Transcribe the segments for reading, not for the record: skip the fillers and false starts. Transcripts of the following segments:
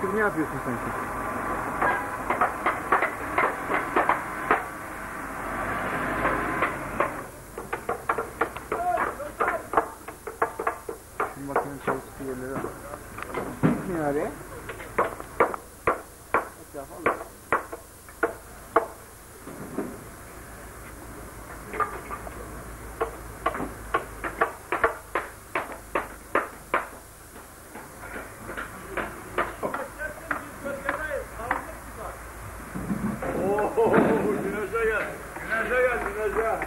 Ne yapıyorsun sen şimdi? Şu makinenin çalıştığı yerlere bak. Ne araya? Etrafı alır. Güneşe gel. Güneşe gel, güneşe.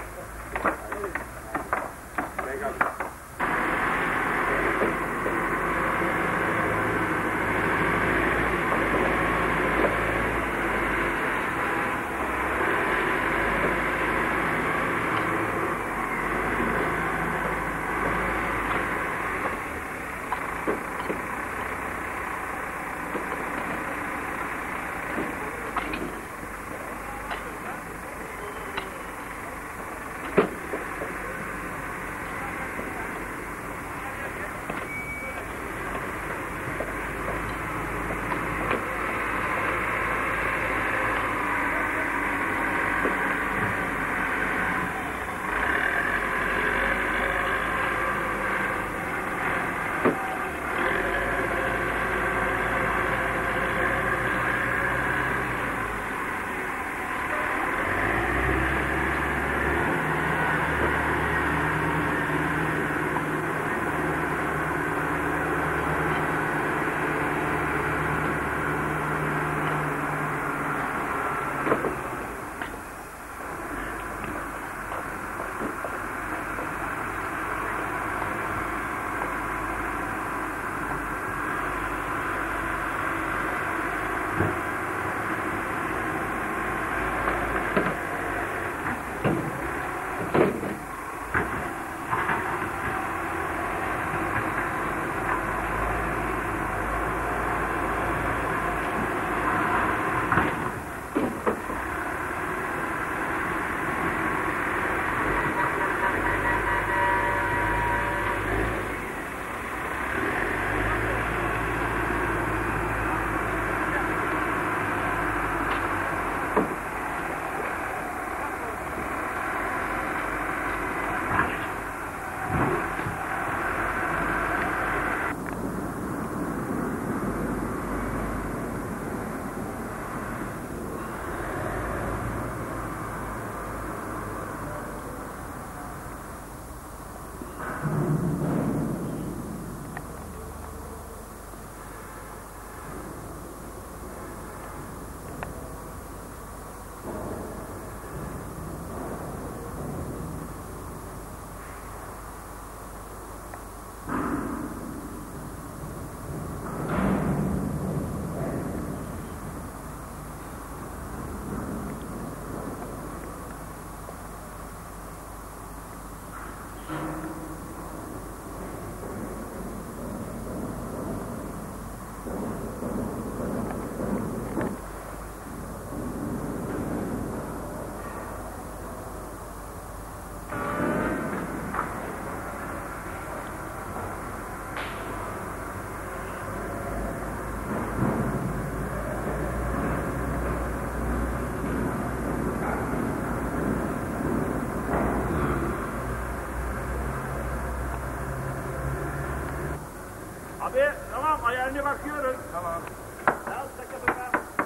Abi tamam ayarını bakıyoruz. Tamam. Al takatuka.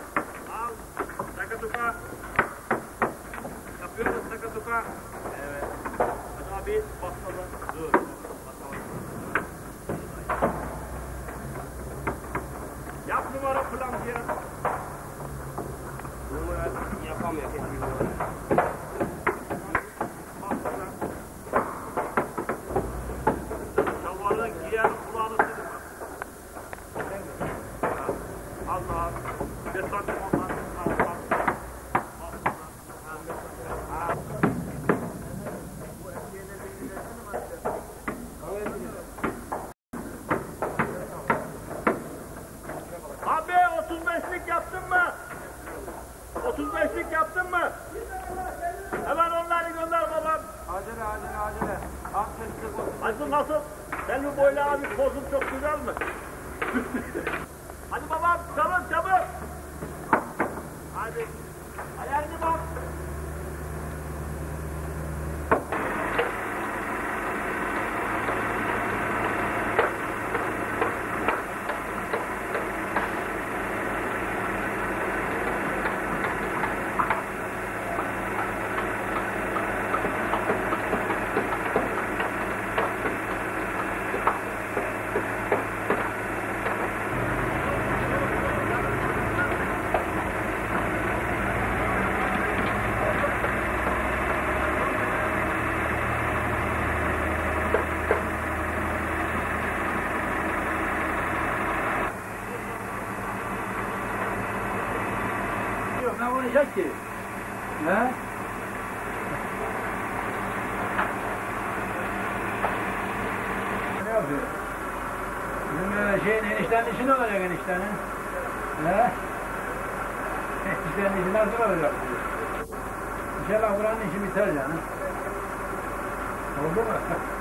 Al takatuka. Yapıyoruz takatuka. Evet. Hadi abi bakalım. Dur. Bakalım. Yap numara falan diye. Numara yapamıyor kesin. Abi 35'lik yaptın mı? 35'lik yaptın mı? Hemen onları gönder babam. Acele. Nasıl? Senin boylu abi pozun çok güzel mi? Hadi babam çabuk çabuk. Hadi. Ayağını bak. Ne olacak ki? He? Ne yapıyor? Bizim şeyin eniştenin işi ne olacak eniştenin? He? Eniştenin işi nasıl olacak? İnşallah buranın işi biter canım. Oldu mu?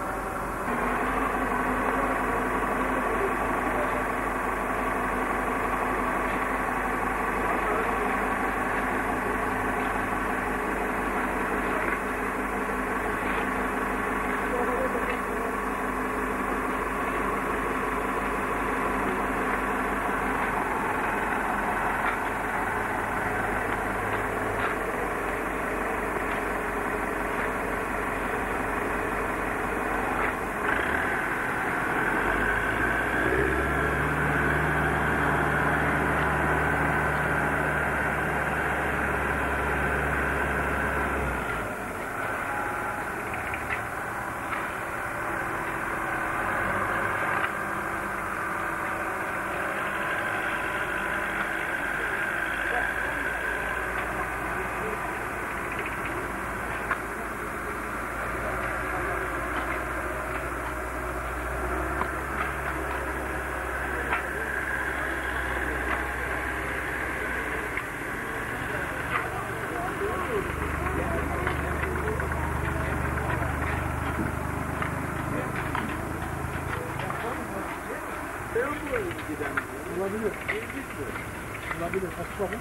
Olabilir. Olabilir. Kaç bakın.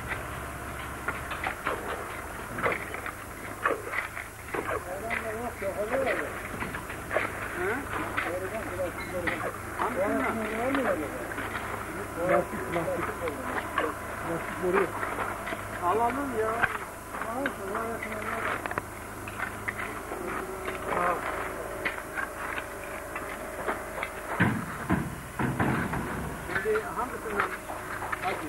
Plastik boru. Alalım ya. Şimdi hangisinden? Hadi.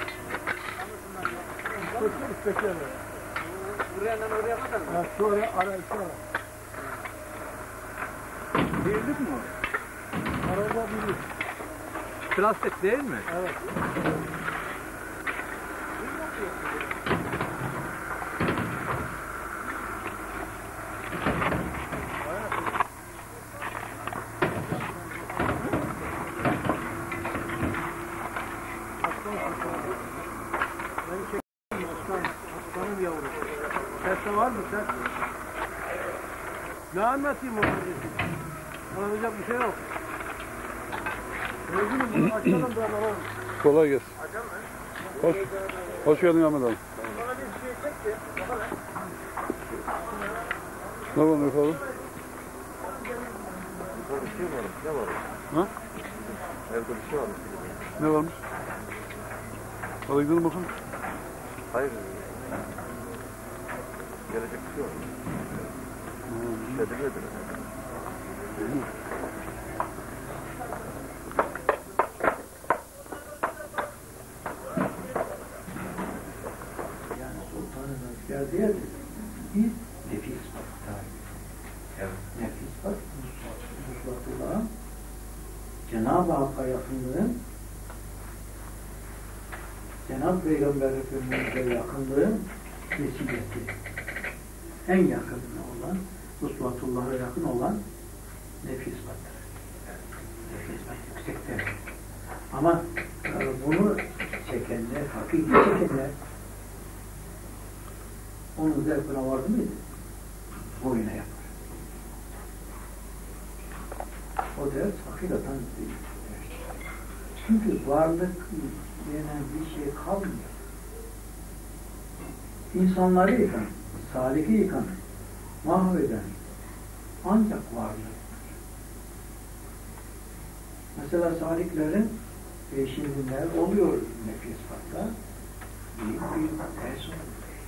Hangisinden? Buraya oraya kadar mı? Ha, şu oraya ara iki ara. Birlik mi? Arada birlik. Plastik değil mi? Evet. Aslanım yavrum. Ses var mı ses? Ne anlatayım ona? Anlatacak bir şey yok. Özgürüm bunu açalım da alalım. Kolay gelsin. Hoş geldin Ahmet abi. Ne var efendim? Ne var? Ha? Evde bir şey var mı? Ne varmış? Hadi gidelim bakalım. Hayır. Gelecek bir şey var mı? Edilmedi. Yani sultanın geldi ya biz nefis bak evet. Nefis bak Muslatullah Cenab-ı Hakk'a yakınlığın Cenab-ı Peygamber Efendimiz'e yakınlığın vesilesi en yakınına olan Muslatullah yakın olan nefis baktır. Nefis bak yüksekte. Ama bunu çekenler, hakiki çekenler onun zevkine vardı mıydı? Boyuna yapar. O ders hakikaten Çünkü varlık denen bir şey kalmıyor. İnsanları yıkan, saliki yıkan, mahveden ancak varlık. Mesela saliklerin peşindeler oluyor nefis hatta büyük bir ters oluyor.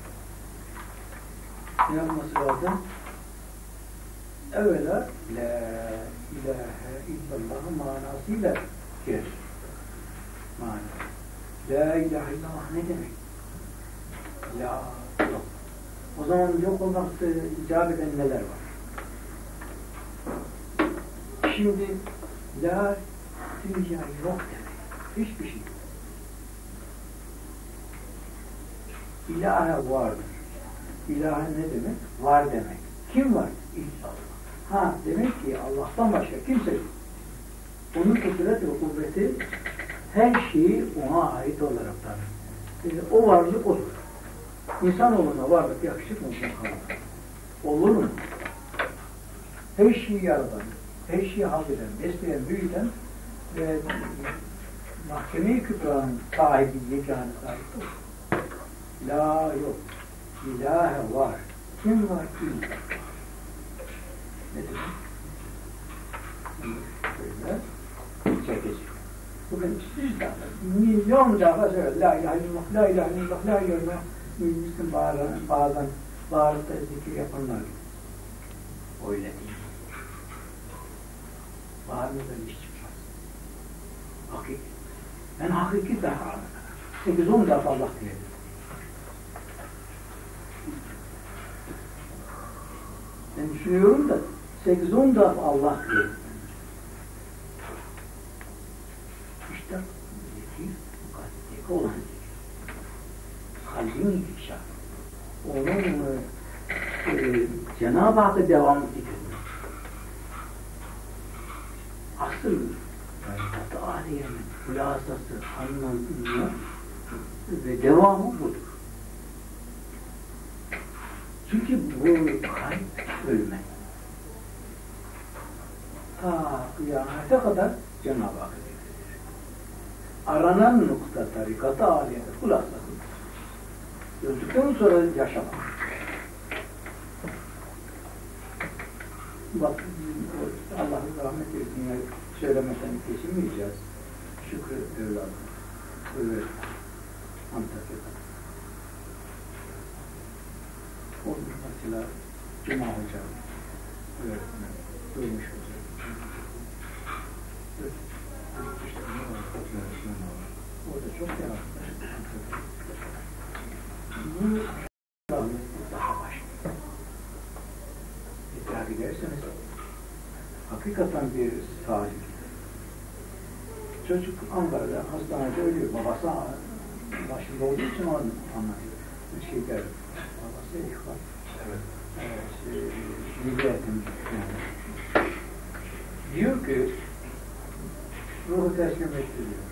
Ne yapması lazım? Evvela la ilahe illallah manasıyla gir. Manası. La ilahe illallah ne demek? La yok. O zaman yok olmakta icap eden neler var? Şimdi la dünya yok demek. Hiçbir şey yok. İlahe vardır. İlahe ne demek? Var demek. Kim var? İllallah. Ha demek ki Allah'tan başka kimse yok. Onun kudret ve kuvveti her şeyi ona ait olarak tanır. O varlık olur. İnsanoğluna varlık yakışık mı? Olur mu? Her şeyi yaratan, her şeyi hak eden, besleyen, büyüten ve mahkeme-i kübranın sahibi, yegâne sahibi olur. La yok. İlahe var. Kim var? İllallah. Ne demek? Böyle çekici. Bugün yüz defa, milyon defa söylüyor. La ilahe illallah, la ilahe illallah, la ilahe illallah. Bizim bazen bağırıp da zikir yapanlar gibi. Öyle değil. Bağırmadan iş çıkmaz. Hakiki. Ben hakiki daha 8-10 defa Allah diyelim. Ben düşünüyorum da 8-10 defa Allah diyelim. İşte zikir, mukaddeki olan zikir. Kalbin ifşa. Onun Cenab-ı Hakk'a devamlı zikirdir. Asıl Kat-ı Aliye'nin hulasası, anlamı ve devamı budur. Çünkü bu kalp ölmez. Ta kıyamete kadar Cenab-ı Hakk'a zikirdir. Aranan nokta tarikat-ı Aliye'nin hulasası. Öldükten sonra yaşamak. Bak, Allah'ın rahmet eylesin, söylemeden kesilmeyeceğiz. Şükrü evladım. Öyle Antakya'da. O mesela Cuma Hoca öğretmen, duymuş olacak. O da çok yaratmış. Bu daha başka. İdrak ederseniz hakikaten bir sahip. Çocuk Ankara'da hastanede ölüyor. Babası başında olduğu için onu anlatıyor. Bir şey der. Babası ihbar. Evet. Milliyetim. Diyor ki ruhu teslim etti diyor.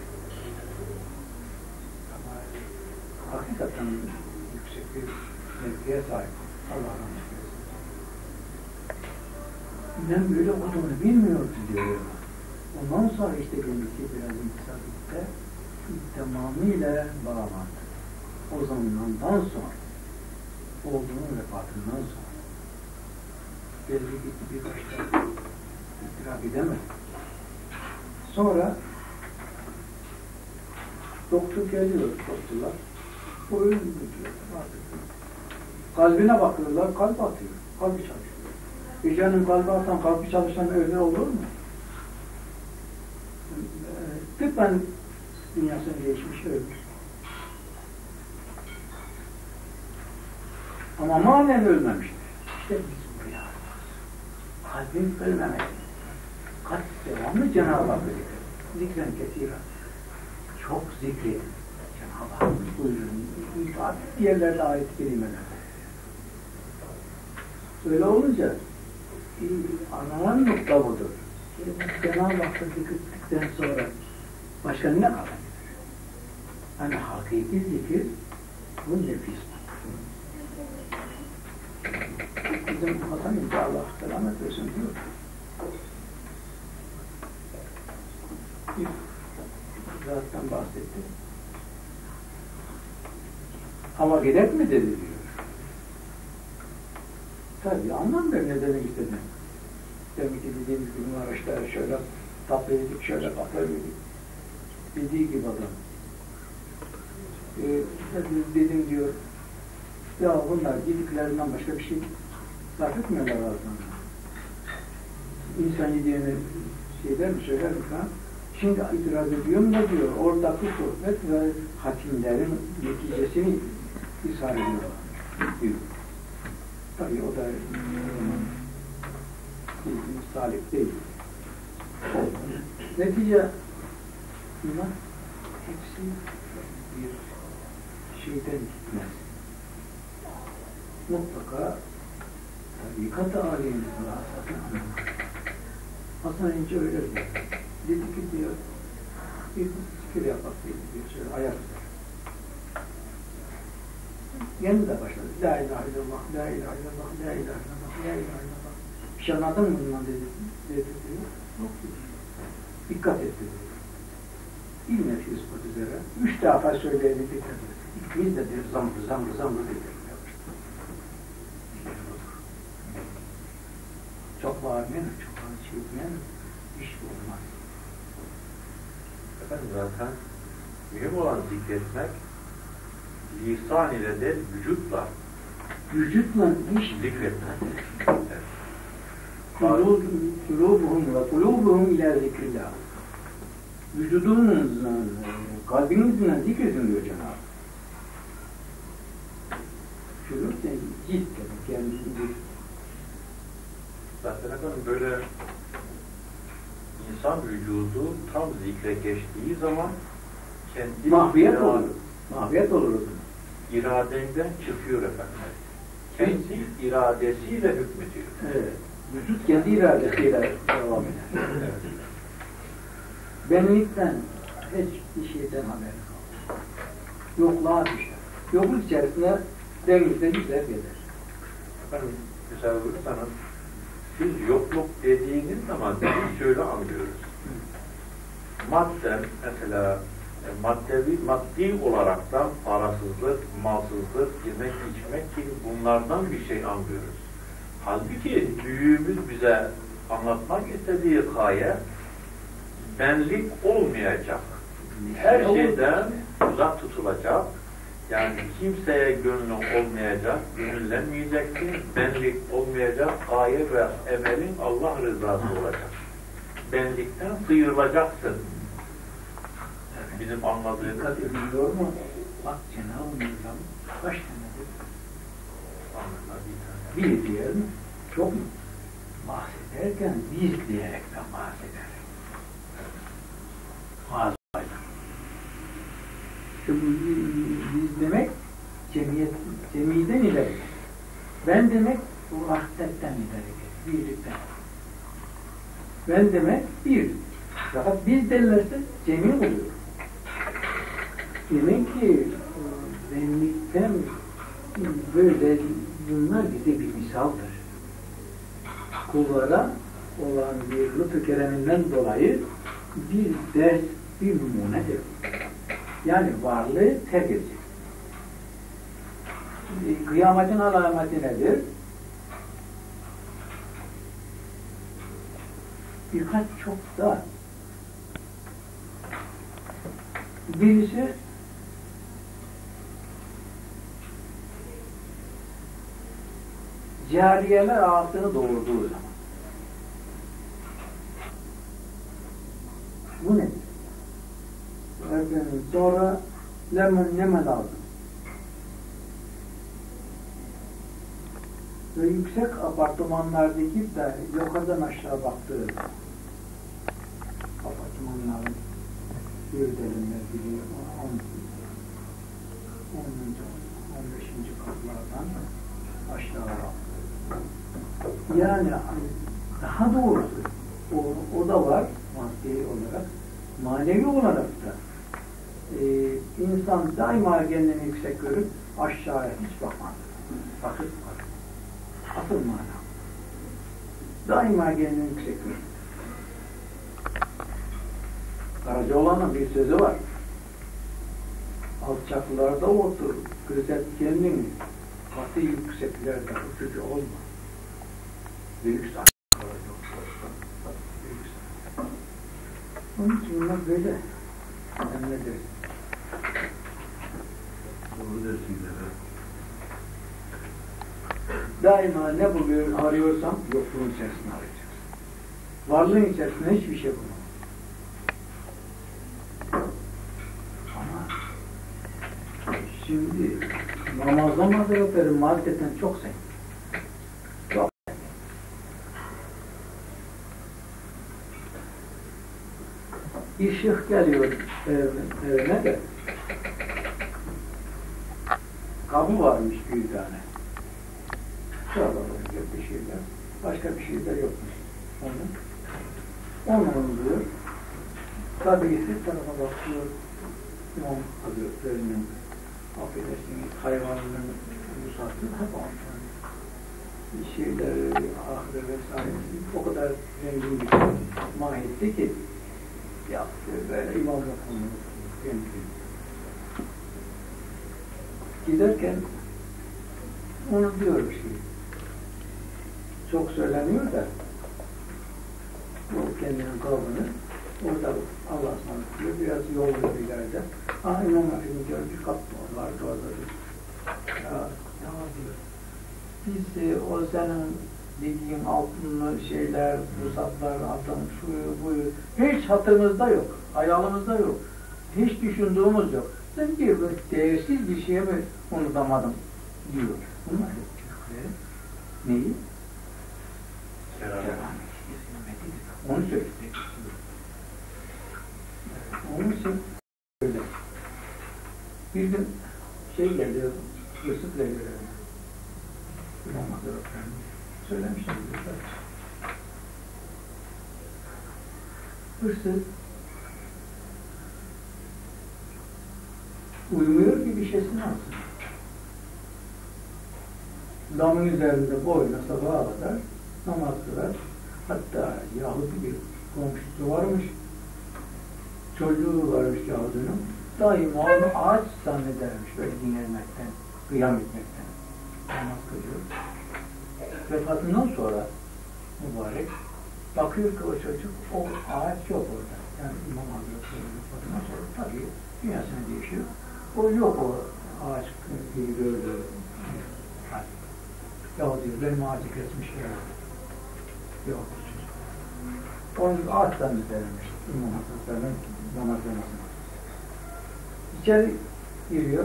Hakikaten yüksek bir mevkiye sahip. Allah rahmet eylesin. Ben böyle olduğunu bilmiyordum diyor. Ondan sonra işte kendisi biraz intisap etti. Tamamıyla bağlandı. O zamandan sonra, olduğunun vefatından sonra belli gitti birkaç tane itiraf edemedi. Sonra doktor geliyor, doktorlar. O ölüm diyor artık. Kalbine bakıyorlar, kalp atıyor. Kalbi çalışıyor. Gecenin kalbi atan, kalbi çalışan öyle olur mu? Tıbben dünyasını geçmiş ölmüş. Ama manen ölmemiştir. İşte biz buraya kalbin ölmemeli. Kalp devamlı Cenab-ı Hakk'ı zikredin. Zikren kesiren. Çok zikredin. Cenab-ı Hakk'ın buyurun. Yerlerde ayet kelimeler. Öyle olunca anlanan nokta budur. Cenab-ı Hakk'ı zikrettikten sonra başka ne kalabilir? Hani hakiki zikir bu nefis. Bizim Hasan İnce Allah selamet versin diyor. zattan bahsetti. Hava gerek mi dedi diyor. Tabii anlamıyorum ne demek istediğini. Demek ki dediğimiz gibi araçlar şöyle tatlıydık, şöyle tatlıydık. Dediği gibi adam. Dedim diyor, ya bunlar yediklerinden başka bir şey sarf etmiyorlar ağzından. İnsan yediğini şeyler mi söyler mi falan. Şimdi itiraz ediyorum da diyor, oradaki sohbet ve hatimlerin neticesini ishar ediyorlar diyor. Tabii o da salik değil. Netice bunlar hepsi bir şeyden gitmez. Mutlaka tabikat-ı âliyenin Hasan Hasan İnce öyle diyor. Dedi ki diyor, bir zikir yapak dedi diyor, şöyle ayak tutar. Yeni de başladı. La ilahe illallah, la ilahe illallah, la ilahe illallah, la ilahe illallah. Bir şey anladın mı bundan dedi diyor. Yok dedi. Dikkat et dedi. İlmet ispat üzere. 3 defa söyleyeni bitirdi. İkimiz de diyor zamrı bitirmeye başladı. Çok bağırmayan, çok çekmeyen iş olmaz. Efendim zaten mühim olan zikretmek lisan ile de vücutla iş zikretmek. Kulubuhum ila zikrillah. Vücudunuzla, kalbinizle zikredin diyor Cenab-ı. Şunu sen git kendisini. Zaten efendim böyle insan vücudu tam zikre geçtiği zaman kendi mahviyet olur o zaman. İradenden çıkıyor efendim. Kendi iradesiyle hükmediyor. Evet. Vücut kendi iradesiyle devam eder. Evet. Benlikten hiçbir şeyden haber kalmaz. Yokluğa düşer. Yokluk içerisinde denizde güzel gider. Efendim güzel olursanız siz yokluk dediğiniz zaman biz şöyle anlıyoruz. Madden mesela maddi olaraktan parasızlık, malsızlık, yemek içmek gibi bunlardan bir şey anlıyoruz. Halbuki büyüğümüz bize anlatmak istediği gaye benlik olmayacak. Her şeyden uzak tutulacak. Yani kimseye gönlü olmayacak, gönüllenmeyeceksin, benlik olmayacak, gaye ve emelin Allah rızası olacak. Benlikten sıyrılacaksın. Bizim anladığımız Dikkat ediliyor mu? Bak Cenab-ı Mevlam kaç tanedir? Bir diyor mu? Çok mu? Bahsederken biz diyerekten bahseder. Fazlayla. Çünkü biz demek cemiyeden ileri. Ben demek vahdetten ileri. Birlikten. Ben demek bir. Fakat biz derlerse cemi oluyor. Demek ki benlikten böyle bunlar bize bir misaldır. Kullara olan bir lütfu kereminden dolayı bir ders, bir numunedir. Yani varlığı terk edecek. Kıyametin alameti nedir? Birkaç çok da birisi cariyeler ağasını doğurduğu zaman. Bu nedir? Sonra neme lazım. Ve yüksek apartmanlardaki de yukarıdan aşağı baktığı apartmanların bir delimler biliyor. 10. 15. katlardan aşağı baktığı. Yani daha doğrusu o da var maddi olarak. Manevi olarak da insan daima kendini yüksek görüp aşağıya hiç bakmaz. Bakıp asıl mana. Daima kendini yüksek görür. Karacaoğlan'ın bir sözü var. Alçaklarda otur, gözet kendini. Katı yükseklerde uçucu olma. Büyük saç. Onun için bunlar böyle. Sen ne dersin? Doğru dersin de. Daima ne buluyor, arıyorsam yokluğun içerisinde arayacağız. Varlığın içerisinde hiçbir şey bulamam. Ama şimdi namazdan mazeret marifetten çok zengin. Çok zengin. İşık geliyor evine de kabı varmış bir tane. Çorba olacak bir şeyler. Başka bir şeyler yokmuş. Onu diyor. Tabiisi tarafa bakıyor. İmam Hazretleri'nin affedersiniz hayvanların ruhsatı hep almış. Bir şeyler ahire vesaire o kadar zengin bir mahiyetti ki yaptı böyle imam yapımını giderken onu diyor ki çok söyleniyor da o kendinin kavmini orada Allah'a ısmarladık diyor. Biraz yol ileride. İmam Efendi diyor bir kapı var orada diyor. Ya diyor. Biz o senin dediğin altınlı şeyler, ruhsatlar, altın, şuyu, buyu hiç hatırımızda yok. Hayalımızda yok. Hiç düşündüğümüz yok. Sen diyor değersiz bir şeye mi unutamadım diyor. Bunlar yok çocukları. Neyi? Keramet. Onu söyledi. Onun için öyle. Bir gün şey geliyor, hırsızla geliyor. İmam Hazretleri söylemiştim. Hırsız uyumuyor ki bir şeysini alsın. Damın üzerinde boyuna sabaha kadar namaz kılar. Hatta Yahudi bir komşusu varmış. Çocuğu varmış Yahudi'nin. Daima onu ağaç zannedermiş böyle dinlenmekten, kıyam etmekten. Namaz kılıyor. Vefatından sonra mübarek bakıyor ki o çocuk, o ağaç yok orada. Yani İmam Hazretleri vefatından sonra tabii dünyasına değişiyor. O yok o ağaç gibi gördüğü. Yahudi benim ağacı kesmişler. Yok. Onun ağaç zannedermiş İmam Hazretleri'nin namazlamasına. İçeri giriyor.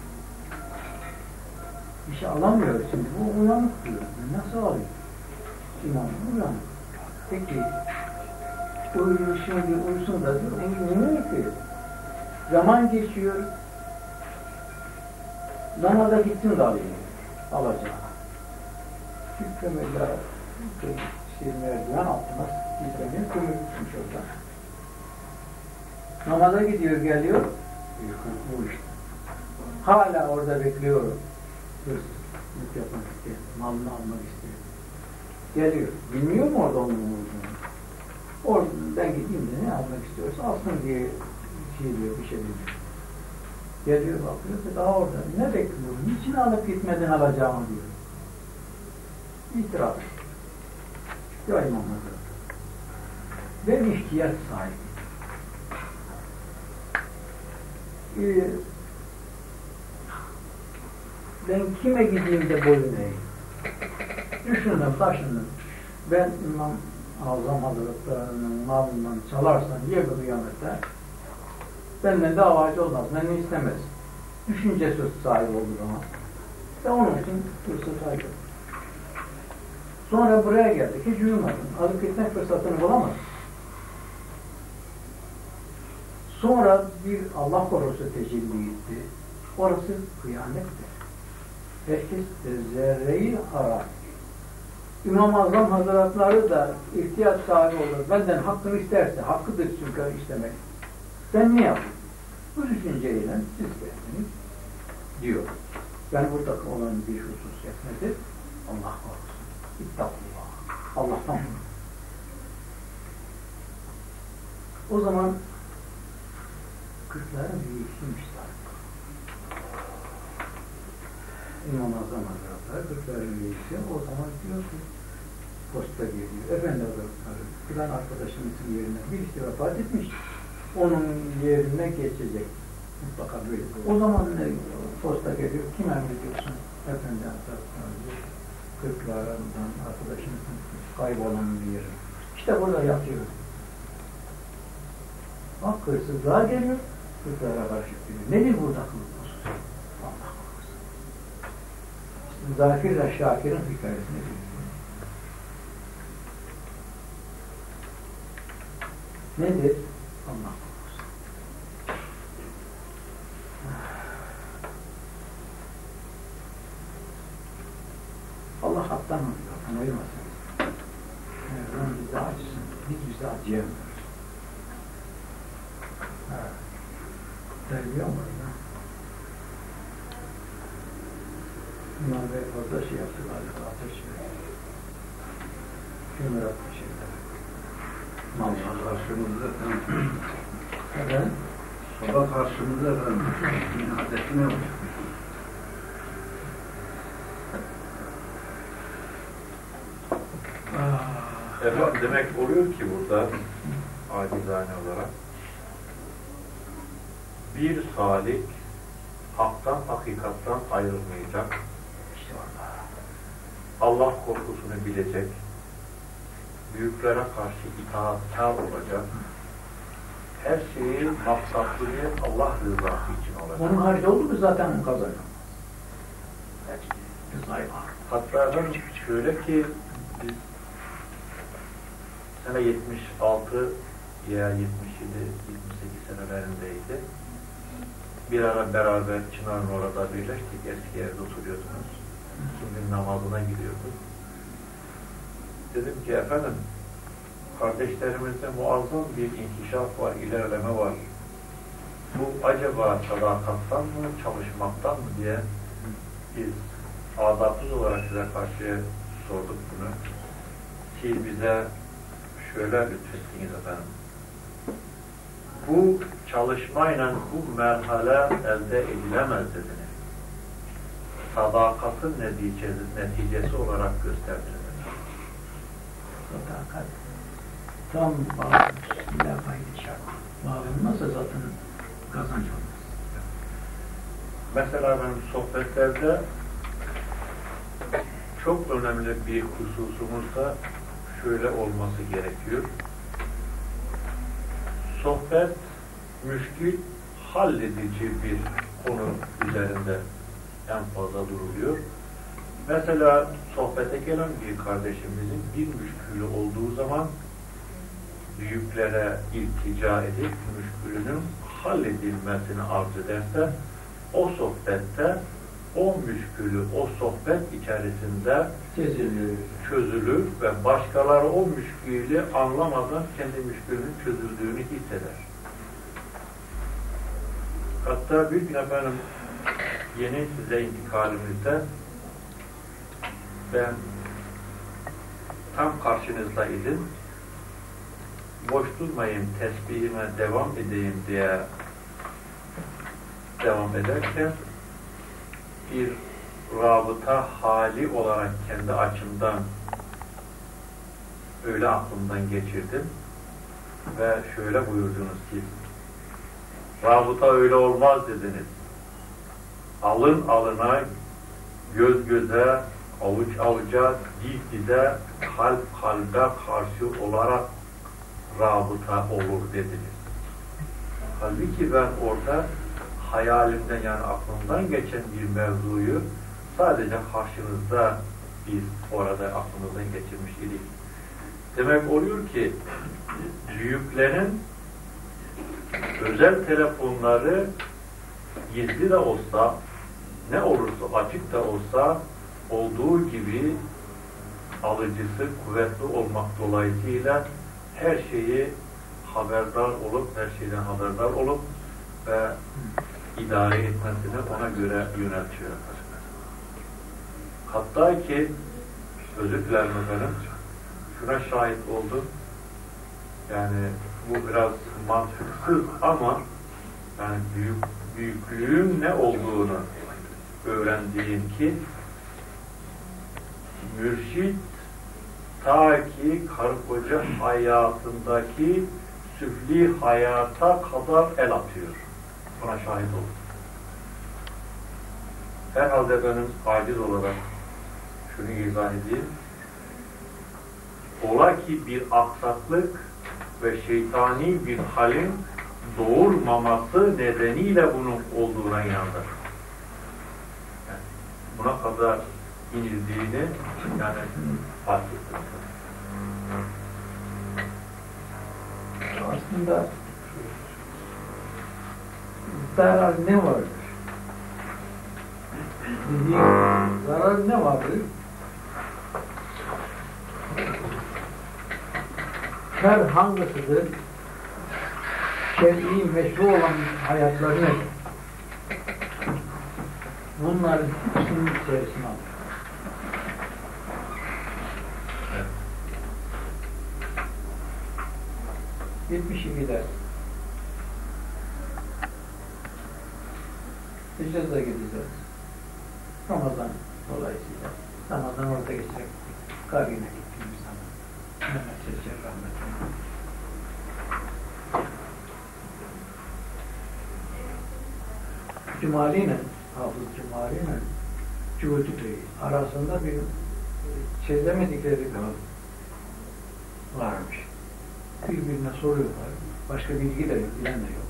Bir şey alamıyor şimdi. Bu uyanık diyor. Nasıl alayım? İmam uyanık. Peki uyuyor şimdi uyusun da diyor. Ne yapıyor? Zaman geçiyor. Namaza gitsin de alayım. Alacağım. Hükümüyle merdiven altına gitmediğin kömür tutmuş orada. Namaza gidiyor, geliyor. Bu işte. Hala orada bekliyorum. Hırsızlık yapmak istiyor. Malını almak istiyor. Geliyor. Bilmiyor mu orada onun olduğunu? Orada ben gideyim de ne almak istiyorsa alsın diye şey diyor, bir şey diyor. Geliyor bakıyor ki daha orada. Ne bekliyorsun? Niçin alıp gitmedin alacağımı diyor. İtiraf. Ya İmam Hazretleri. Ben ihtiyaç sahibiyim. Ben kime gideyim de boyun eğeyim? Düşündüm, taşındım. Ben İmam Azam Hazretleri'nin malından çalarsam ya bir kıyamette benden davacı olmaz, beni istemez. Düşünce söz sahibi olur ama. Ve onun için fırsat sahibi. Sonra buraya geldik, hiç uyumadım. Alıp gitmek fırsatını bulamadım. Sonra bir Allah korusu tecelli etti. Orası kıyamettir. Herkes zerreyi arar. İmam-ı Azam Hazretleri da ihtiyaç sahibi olur. Benden hakkını isterse, hakkıdır çünkü istemek. Ben ne yapayım? Bu düşünceyle siz geldiniz diyor. Yani buradaki olan bir hususiyet nedir? Allah korusun. İttakullah. Allah'tan. O zaman Kırkların reisiymiş Tarık. İmam Azam Hazretleri Kırkların reisi. O zaman diyor ki posta geliyor. Efendi Hazretleri filan arkadaşımızın yerine birisi vefat etmiş. Onun yerine geçecek. Mutlaka böyle. O zaman posta geliyor. Kim emrediyorsun? Efendi Hazretleri Kırklarından arkadaşımızın kaybolan bir yeri. İşte burada yatıyor. Bak hırsızlığa geliyor. Kırklara karşı geliyor. Nedir burada kılıklısı? Allah korusun. İşte Zakir'le Şakir'in hikayesini biliyor. Nedir? Allah korusun. Allah hattan oluyor. Ayırmasın. Mevlam bizi acısın. Biz bizi acıyamıyoruz. Terbiye var ya. İmam Bey fazla şey yaptı galiba. Ateş veriyor. Kömür attı şeyler. Allah karşımızda efendim. Evet. Sabah karşımızda efendim. Adetine yok. Efendim demek oluyor ki burada acizane olarak bir salik haktan, hakikattan ayrılmayacak. İşte orada. Allah korkusunu bilecek. Büyüklere karşı itaatkar olacak. Her şeyi maksatlığı Allah rızası için olacak. Onun harici oldu mu zaten kazanır. Rızayı var. Hatta efendim şöyle ki biz sene 76 ya 77, 78 senelerindeydi. Bir ara beraber Çınar'ın orada birleştik. Eski evde oturuyordunuz. Şimdi namazına gidiyorduk. Dedim ki efendim kardeşlerimizde muazzam bir inkişaf var, ilerleme var. Bu acaba sadakattan mı, çalışmaktan mı diye biz adapsız olarak size karşı sorduk bunu. Siz bize şöyle lütfettiniz efendim. Bu çalışmayla bu merhale elde edilemez dediniz. Sadakatın neticesi olarak gösterdiniz. Sadakat. Tam bağlı. Lafayı çarp. Bağlanmazsa zaten kazanç olmaz. Mesela benim sohbetlerde çok önemli bir hususumuz da şöyle olması gerekiyor. Sohbet müşkil halledici bir konu üzerinde en fazla duruluyor. Mesela sohbete gelen bir kardeşimizin bir müşkülü olduğu zaman büyüklere iltica edip müşkülünün halledilmesini arzu ederse o sohbette o müşkülü o sohbet içerisinde çözülür ve başkaları o müşkülü anlamadan kendi müşkülünün çözüldüğünü hisseder. Hatta bir gün efendim yeni size intikalimizde ben tam karşınızdaydım. Boş durmayayım, tesbihime devam edeyim diye devam ederken bir rabıta hali olarak kendi açımdan öyle aklımdan geçirdim ve şöyle buyurdunuz ki rabıta öyle olmaz dediniz. Alın alına, göz göze, avuç avuca, dil dize, kalp kalbe karşı olarak rabıta olur dediniz. Halbuki ben orada hayalimden yani aklımdan geçen bir mevzuyu sadece karşınızda biz orada aklımızdan geçirmiş idik. Demek oluyor ki büyüklerin özel telefonları gizli de olsa ne olursa açık da olsa olduğu gibi alıcısı kuvvetli olmak dolayısıyla her şeyi haberdar olup her şeyden haberdar olup ve idare etmesini ona göre yöneltiyor. Hatta ki özür dilerim efendim şuna şahit oldum. Yani bu biraz mantıksız ama Yani büyüklüğün ne olduğunu öğrendiğin ki mürşit ta ki karı koca hayatındaki süfli hayata kadar el atıyor. Buna şahit oldum. Herhalde benim aciz olarak şunu izah edeyim. Ola ki bir aksaklık ve şeytani bir halin doğurmaması nedeniyle bunun olduğuna inandım. Yani buna kadar inildiğini yani fark ettim. Aslında zarar ne vardır? Zarar ne vardır? Kar hangisidir? Şer'i meşru olan hayatları nedir? Bunların hepsinin içerisine alır. Gitmişi gider. Hicaz'a gideceğiz. Ramazan dolayısıyla. Ramazan orada geçecek. Kargine gittiğimiz zaman. Mehmet Seçer rahmetli. Cumali'yle, Hafız Cumali'yle Cudi Bey arasında bir çözemedikleri varmış. Birbirine soruyorlar. Başka bilgi de yok, bilen de yok.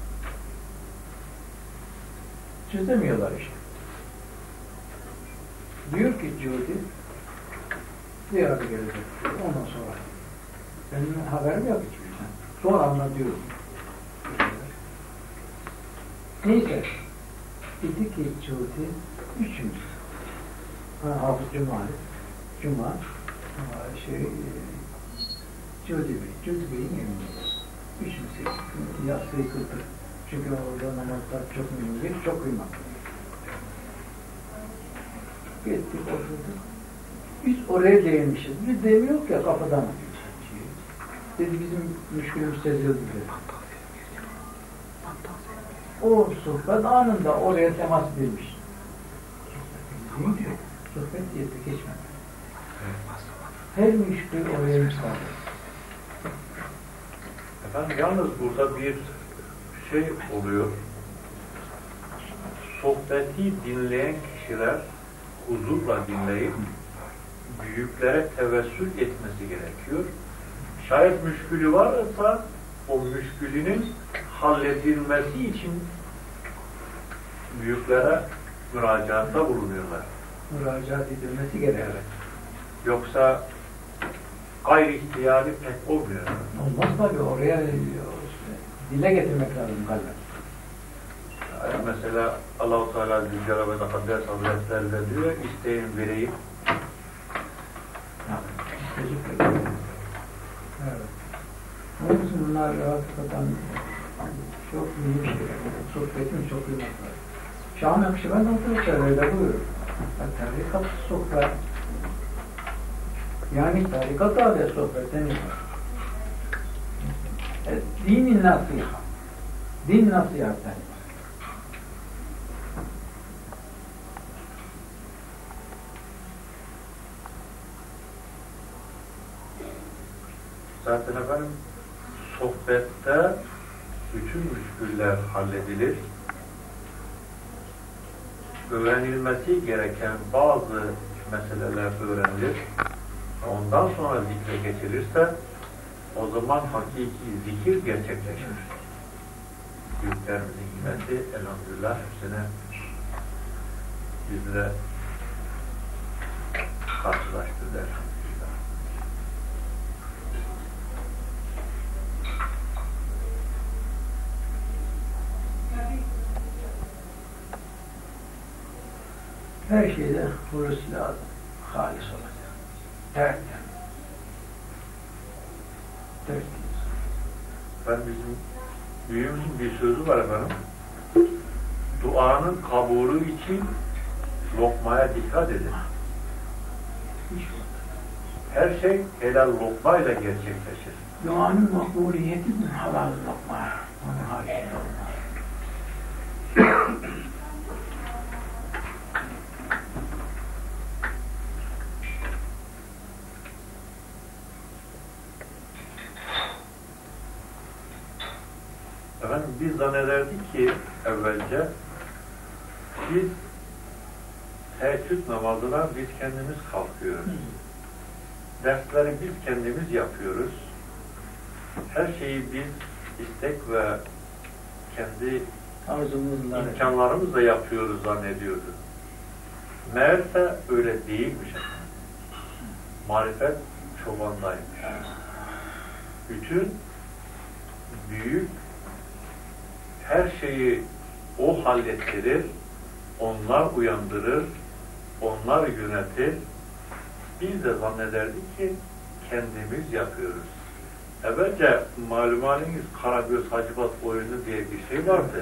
Çözemiyorlar işte. Diyor ki Cudi, ziyarete gelecek. Ondan sonra. Benim haberim yok hiçbir şey. Sonra anlatıyorum. Neyse. Dedi ki Cudi, üçümüz. Hafız Cuma, Cudi Bey'in evindeyiz. Üçümüz yastığı kıldık. Çünkü orada namazlar çok mühim değil, çok kıymetli. Gittik, oturduk. Biz oraya değinmişiz. Bir değmi yok ya, kapıdan. Dedi bizim müşkülümüz seziyordu dedi. O sohbet anında oraya temas edilmiş. Ne diyor? Sohbet yedi, geçmedi. Her müşkül oraya müsaade. Efendim yalnız burada bir şey oluyor. Sohbeti dinleyen kişiler huzurla dinleyip büyüklere tevessül etmesi gerekiyor. Şayet müşkülü varsa o müşkülünün halledilmesi için büyüklere müracaatta bulunuyorlar. Müracaat edilmesi gerekir. Evet. Yoksa gayri ihtiyari pek olmuyor. Olmaz tabii, oraya dile getirmek lazım kalben. Yani mesela Allah-u Teala Zülcelal ve Tekaddes Hazretleri de diyor, isteyin vereyim. Evet. Onun için bunlar hakikaten çok mühim şeyler. Sohbetin çok kıymetli. Şah-ı Nakşibend Hazretleri öyle buyuruyor. Tarikat sohbet. Yani tarikat adet sohbetten yapar. Din-i nasihat. Din nasihatten. Zaten efendim sohbette bütün müşküller halledilir. Öğrenilmesi gereken bazı meseleler öğrenilir. Ondan sonra zikre geçilirse o zaman hakiki zikir gerçekleşir. Büyüklerimizin himmeti elhamdülillah hepsine bizle karşılaştırdı elhamdülillah. Her şeyde hulusi lazım. Halis olacak. Tertemiz. Ben bizim büyüğümüzün bir sözü var efendim. Duanın kabulü için lokmaya dikkat edin. Her şey helal lokmayla gerçekleşir. Duanın makbuliyeti halal lokma. Onun haricinde olmaz. Efendim biz zannederdik ki evvelce biz teheccüd namazına biz kendimiz kalkıyoruz. Dersleri biz kendimiz yapıyoruz. Her şeyi biz istek ve kendi imkanlarımızla yapıyoruz zannediyordu. Meğerse öyle değilmiş efendim. Marifet çobandaymış. Bütün büyük her şeyi o hallettirir, onlar uyandırır, onlar yönetir. Biz de zannederdik ki kendimiz yapıyoruz. Evvelce malumanınız Karagöz Hacivat oyunu diye bir şey vardı.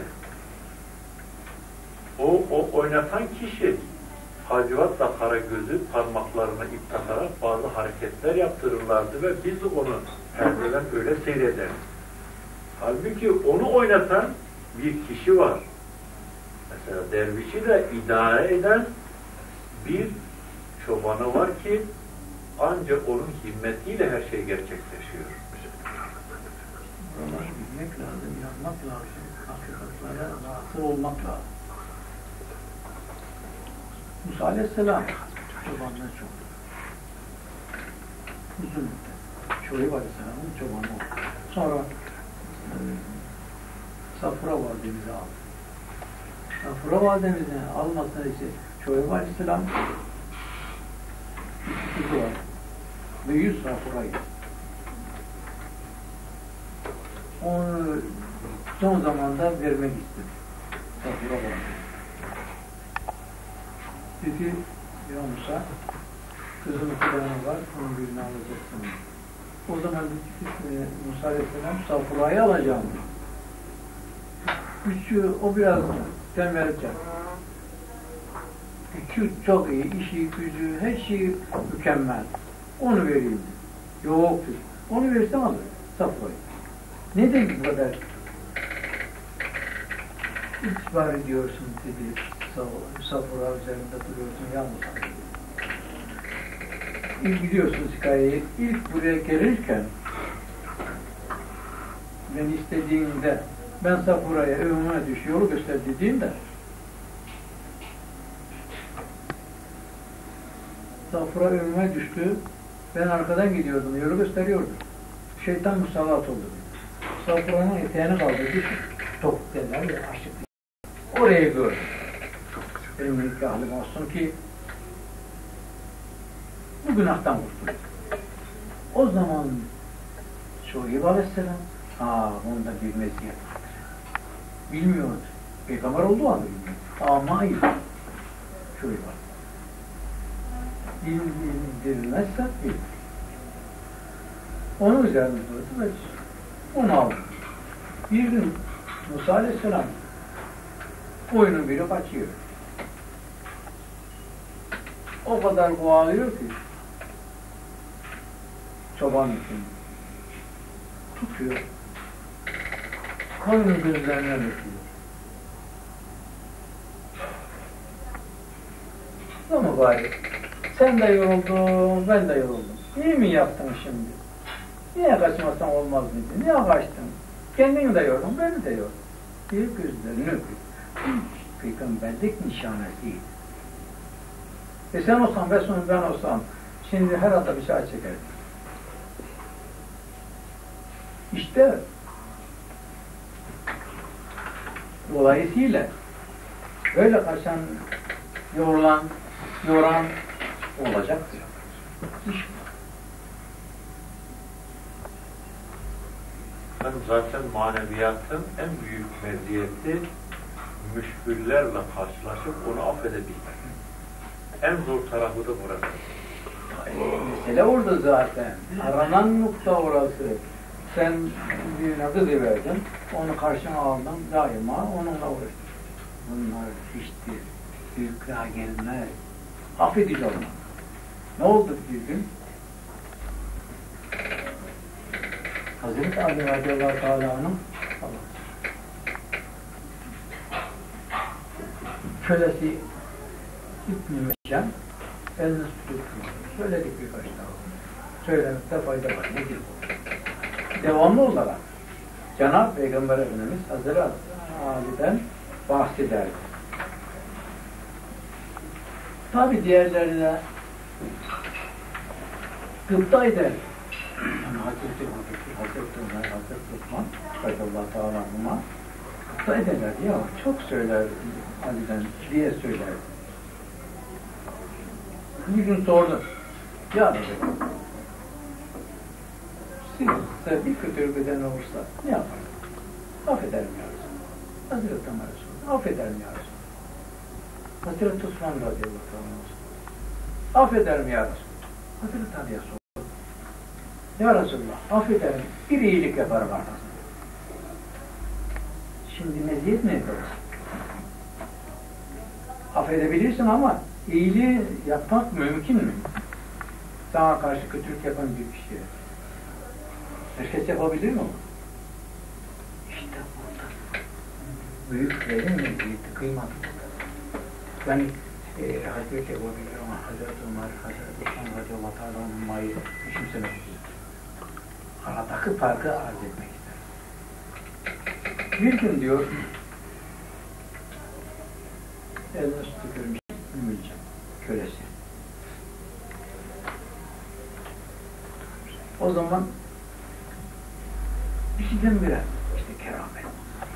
O oynatan kişi Hacivat'la Karagöz'ü parmaklarına ip takarak bazı hareketler yaptırırlardı ve biz onu perdeden öyle seyrederiz. Halbuki onu oynatan bir kişi var. Mesela dervişi de idare eden bir çobanı var ki ancak onun himmetiyle her şey gerçekleşiyor. Buraları bilmek lazım, yazmak lazım, hakikatlara vasıl olmak lazım. Musa Aleyhisselam çobanlığı çok. Uzun müddet. Şuayb Aleyhisselam'ın çobanı oldu. Sonra Safura validemizi aldı. Safura validemizi almasına ise Şuayb Aleyhisselam iki kızı var. Büyük Safura'ydı. Onu son zamanda vermek istedi. Safura validemizi. Dedi, ya Musa, kızımın kulağına var, onun birini alacaksın. O zaman dedi ki, Musa Aleyhisselam, Safura'yı alacağım. Güçlü, o biraz tembellikler. Güçlü çok iyi, işi, gücü, her şeyi mükemmel. Onu vereyim. Yok, onu versem alır, Safura'yı. Neden bu kadar itibar ediyorsun dedi. Safura üzerinde duruyorsun yalnız. İlk biliyorsunuz hikayeyi. İlk buraya gelirken ben istediğimde ben Safura'ya evime düş yolu göster dediğimde Safura evime düştü. Ben arkadan gidiyordum. Yolu gösteriyordum. Şeytan musallat oldu. Safura'nın eteğini kaldırdı. Top derler ya açık. Orayı gördüm. Benim nikahım olsun ki bu günahtan kurtulayım. O zaman Şuayb Aleyhisselam onda bir meziyet vardır. Bilmiyordu. Peygamber olduğu anda bilmiyordu. Ama hayır. Şuayb Aleyhisselam. Bildirilmezse bilir. Onun üzerinde durdu ve onu aldı. Bir gün Musa Aleyhisselam koyunun biri kaçıyor. O kadar kovalıyor ki çoban için tutuyor. Koyunun gözlerine bakıyor. Ama bari sen de yoruldun, ben de yoruldum. İyi mi yaptın şimdi? Niye kaçmasan olmaz mıydı? Niye kaçtın? Kendini de yordun, beni de yordun. Bir gözlerini öpüyor. Peygamberlik nişanesiydi. Sen olsan, ben olsam, şimdi herhalde bir şey çekerdim. İşte dolayısıyla böyle kaçan, yoran olacaktır. Zaten maneviyatın en büyük meziyeti müşküllerle karşılaşıp onu affedebilmek. En zor tarafı da burası. Mesele orada zaten. Aranan nokta orası. Sen birine kızı verdin, onu karşına aldın, daima onunla uğraştın. Bunlar hiçbir büyüklüğe gelmez. Affedici olmak. Ne oldu bir gün? Hazreti Ali radıyallahu teala'nın kölesi İbn-i Meşem elini tutup söyledik birkaç defa. Söylemekte fayda var. Nedir bu? Devamlı olarak Cenab-ı Peygamber Efendimiz Hazreti Ali'den bahsederdi. Tabi diğerlerine gıpta eder. Yani Hazreti Ömer, Hazreti Osman, radıyallahu teala anhuma gıpta ederlerdi ya, çok söyler Ali'den diye söylerdi. Bir gün sordum, ya dedi, size bir kötülük eden olursa ne yaparım? Affederim ya Resulallah. Hazreti Ömer Resulallah, affederim ya Resulallah. Hazreti Osman radıyallahu teala affederim ya Resulallah. Hazreti Ali'ye sordum. Ya Resulallah, affederim, bir iyilik yaparım arkasında. Şimdi meziyet mi yaparız? Affedebilirsin ama iyiliği yapmak mümkün mü? Sana karşı kötülük yapan bir kişiye. Herkes yapabilir mi? İşte burada büyüklerin meziyeti, kıymatı. Yani Hazreti Ebu Bekir ama Hazreti Ömer, Hazreti Osman radıyallahu teala anhuma'yı düşünsene. Aradaki farkı arz etmek ister. Bir gün diyor, eline su tükürmüş, Ümülcan, kölesi. O zaman birdenbire işte keramet.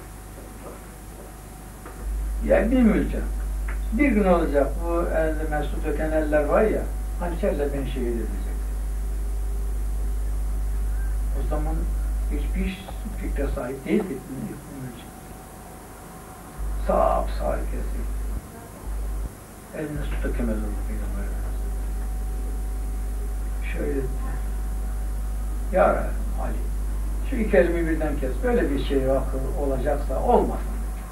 Ya bir Ümülcan, bir gün olacak bu elime su döken eller var ya, hançerle beni şehit edecek. O zaman hiçbir fikre sahip değildi Ümülcan. Sağ kesin. Eline su dökemez oldu Peygamber. Şöyle dedi. Ya Ali, şu iki elimi birden kes. Böyle bir şey olacaksa olmasın.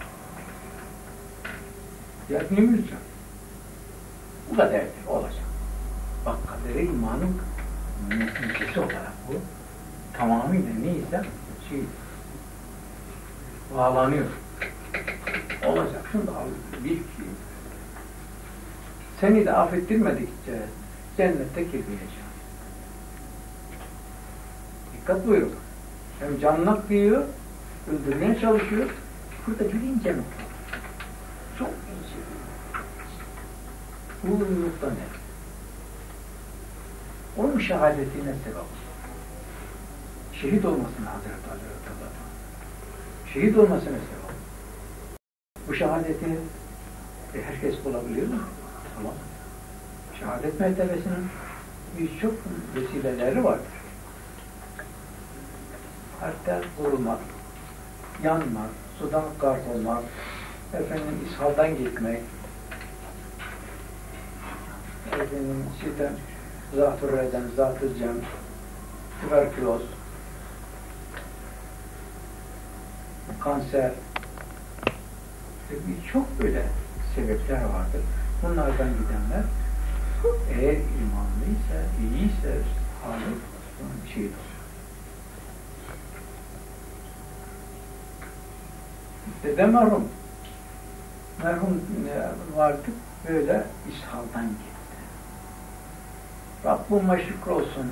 Ya Ümülcan. Bu kaderdir, olacak. Bak kadere imanın neticesi olarak bu tamamıyla neyse bağlanıyor. Olacak. Şunu da al, bil ki seni de affettirmedikçe cennette girmeyeceğim. Dikkat buyurun. Hem canına kıyıyor, öldürmeye çalışıyor. Burada bir ince nokta. Çok ince. Bu nokta ne? Onun şehadetine sebep. Şehit olmasına Hazreti Ali radıyallahu anh. Şehit olmasına sebep. Bu şehadeti herkes bulabiliyor mu? Tamam. Şehadet mertebesinin birçok vesileleri vardır. Hatta vurulmak, yanmak, sudan gart olmak, ishaldan gitmek, şeyden zatürre eden, zat-ı cem, tüberküloz, kanser, birçok böyle sebepler vardır. Bunlardan gidenler eğer imanlıysa, iyiyse hali şehit olur. Dede merhum vardı, böyle ishaldan gitti. Rabbime şükür olsun.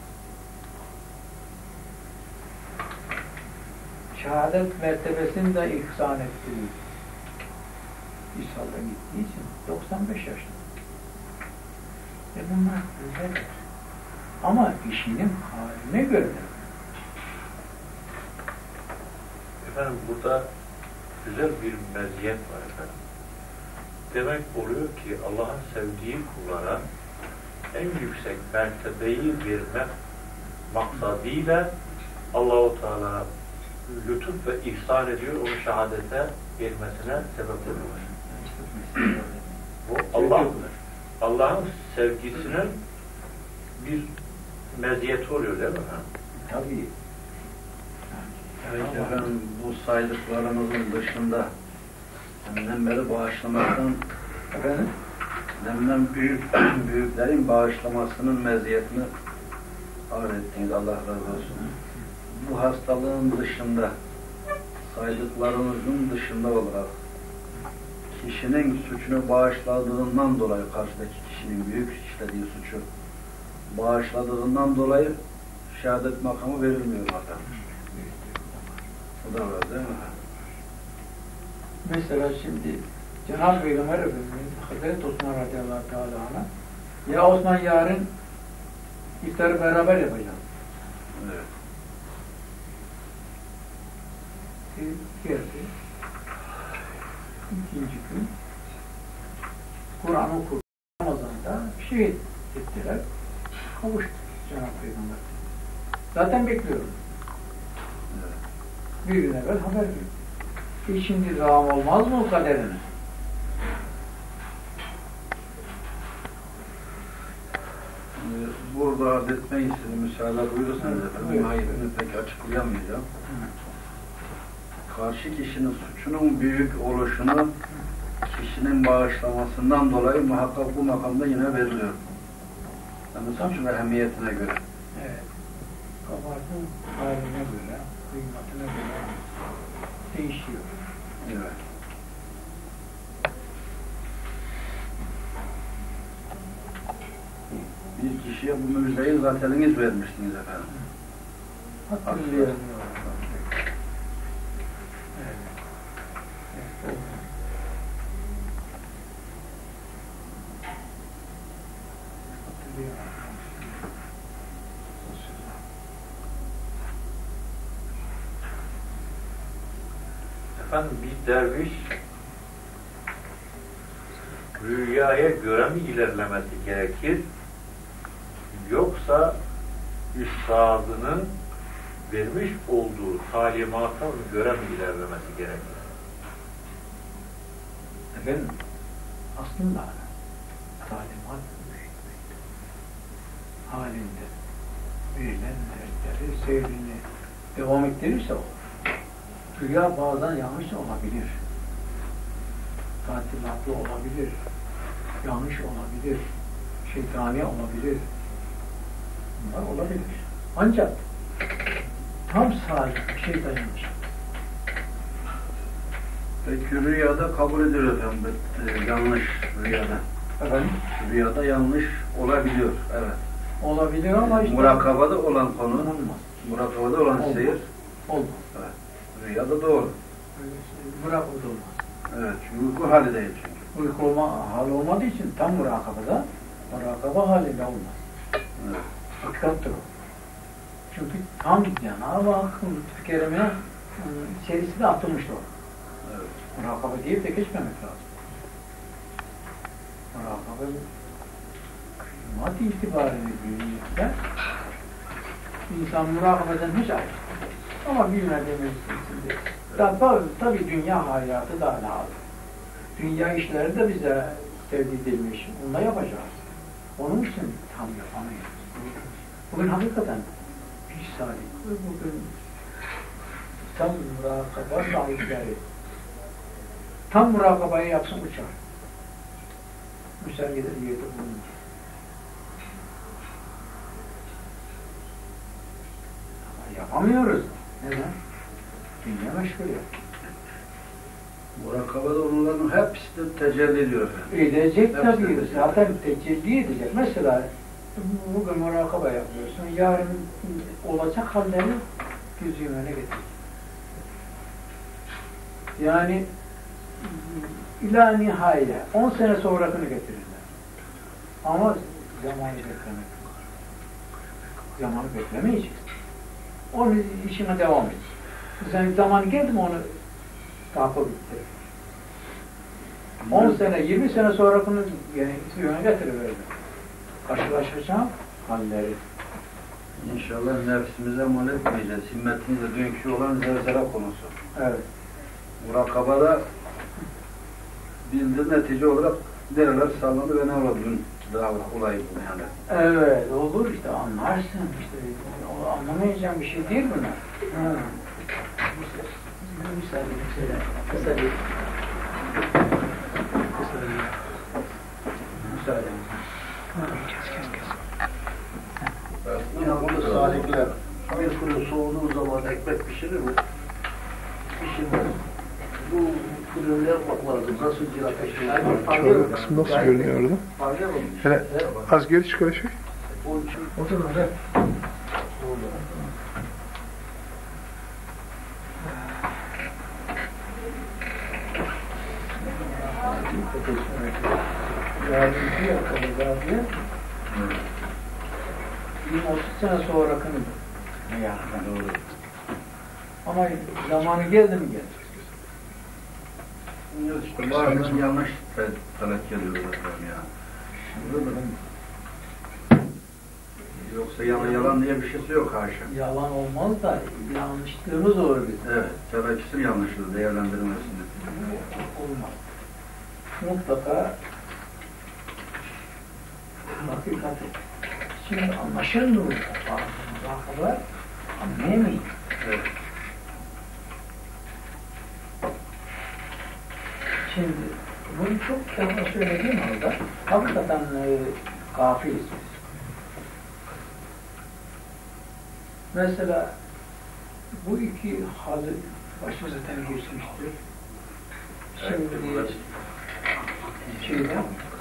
Şehadet mertebesini de ihsan etti. İshaldan gittiği için 95 yaşında. Bunlar güzeldir. Ama işinin haline göre. Efendim burada güzel bir meziyet var efendim. Demek oluyor ki Allah'ın sevdiği kullara en yüksek mertebeyi vermek maksadıyla Allah-u Teala lütuf ve ihsan ediyor, onu şehadete vermesine sebep oluyor. Bu Allah'ın sevgisinin bir meziyeti oluyor değil mi? Tabii. Evet efendim, bu saydıklarımızın dışında beri bağışlamaktan büyüklerin bağışlamasının meziyetini arz ettiniz. Allah razı olsun. Bu hastalığın dışında, saydıklarımızın dışında olarak kişinin suçunu bağışladığından dolayı, karşıdaki kişinin büyük işlediği suçu bağışladığından dolayı şehadet makamı verilmiyor bakalım. Mesela şimdi Cenab-ı Peygamber Efendimiz Hazreti Osman radıyallahu teala anh'a ya Osman yarın iftarı beraber yapacağız. Evet. Geldi. İkinci gün Kur'an okudu. Ramazan'da şehit ettiler. Kavuştu Cenab-ı Peygamber. Zaten bekliyorum. Bir gün evvel haber veriyor. Şimdi rağm olmaz mı o kaderine? Burada arz etmeyi istedim. Müsaade buyurursanız efendim. Mahiyetini pek açıklayamayacağım. Karşı kişinin suçunun büyük oluşunu kişinin bağışlamasından dolayı muhakkak bu makamda yine veriliyor. Yani suçun ehemmiyetine göre. Evet. Kabahatin haline göre, kıymetine göre değişiyor. Evet. Bir kişiye bu müjdeyi zateniniz vermiştiniz efendim. Hatırlayamıyorum. Evet. Evet. Hatırlayamıyorum. Efendim bir derviş rüyaya göre mi ilerlemesi gerekir? Yoksa üstadının vermiş olduğu talimata göre mi ilerlemesi gerekir? Efendim, aslında talimat halinde verilen dersleri, seyrini devam ettirirse olur. Rüya bazen yanlış olabilir. Tatilatlı olabilir. Yanlış olabilir. Şeytani olabilir. Bunlar olabilir. Ancak tam sahip şey dayanmış. Peki rüyada kabul ediyor efendim. Yanlış rüyada. Efendim? Rüyada yanlış olabiliyor. Evet. Olabilir ama işte Murakabada olan konu, olmaz. murakabada olan Olmaz. seyir, Olmaz. evet. Rüyada doğru. Bırak o da olmaz. Evet, çünkü uyku hali değil çünkü. Uyku hali olmadığı için tam murakabada, murakaba halinde olmaz. Evet. Hakikattır o. Çünkü tam Cenab-ı Hakk'ın lütfu keremine içerisine atılmıştır o. Evet. Murakaba deyip de geçmemek lazım. Murakaba maddi itibariyle büyüyünce insan murakabeden hiç ayrı. Ama bilmediğimiz için tabi dünya hayatı da lazım. Dünya işleri de bize tevdi edilmiş. Bunu da yapacağız. Onun için tam yapamayız. Bugün hakikaten hiç sahip. Bugün tam murakaba sahipleri tam murakabayı yapsın uçar. Müsaade yerde bulunur. Ama yapamıyoruz. Neden? Dünya meşgul ya. Murakabada onların hepsi de tecelli ediyor efendim. Edecek Hepsi tabii. edecek. Zaten tecelli edecek. Mesela bugün murakaba yapıyorsun. Yarın olacak halleri gözünün önüne getirecek. Yani ila nihayet 10 sene sonrakını getirirler. Ama zamanı beklemek. Zamanı beklemeyeceksin. Onun işine devam et. Sen zamanı geldi mi onu kapı bitti. 10 sene, 20 sene sonrakını yani yöne getiriverir. Karşılaşacağım halleri. İnşallah nefsimize mal etmeyeceğiz. Himmetimizde dünkü olan zevzele konusu. Evet. Murakabada bildiği netice olarak dereler sallandı ve ne oldu dün daha olay bu yani. Evet, olur işte anlarsın işte. O anlamayacağım bir şey değil bunlar. Ha. Müsaade. Ya bunu salikler bir kuru soğuduğu zaman ekmek pişirir mi? Pişirmez. Bu fırını ne yapmak lazım? Nasıl bir ateşe? Şöyle kısım nasıl görünüyor orada? Hele az geri çıkar şey. Otur orada. söyledim. Yardımcı yakaladı abi. 20-30 sene sonrakını ya doğru. Ama zamanı geldi mi geldi? Yok işte bazen yanlış talep ediyorlar ya. Yoksa yalan diye bir şeysi yok haşa. Yalan olmaz da yanlışlığımız olur bizim. Evet, telakkisinin yanlışlığı değerlendirilmesinde. Olmaz. Mutlaka hakikati. Şimdi anlaşılır mı? Bazıları anlayamayın. Evet. Şimdi bunu çok defa söylediğim halde hakikaten gafiliz biz. Mesela bu iki hazır başımıza geçmiştir. Şimdi şeyden